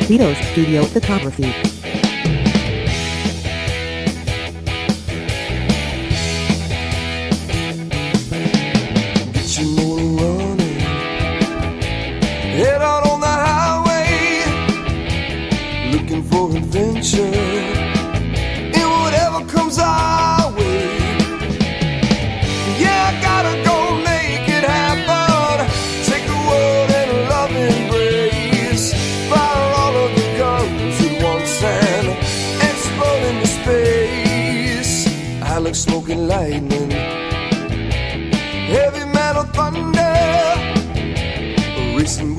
Fytos Cinematography. Get your motor running, head out on the highway, looking for adventure in whatever comes our way. Yeah, I gotta go make it happen, take the world in a loving embrace, fire all of the guns at once and explode into space. I like smoking lightning, heavy metal thunder, racing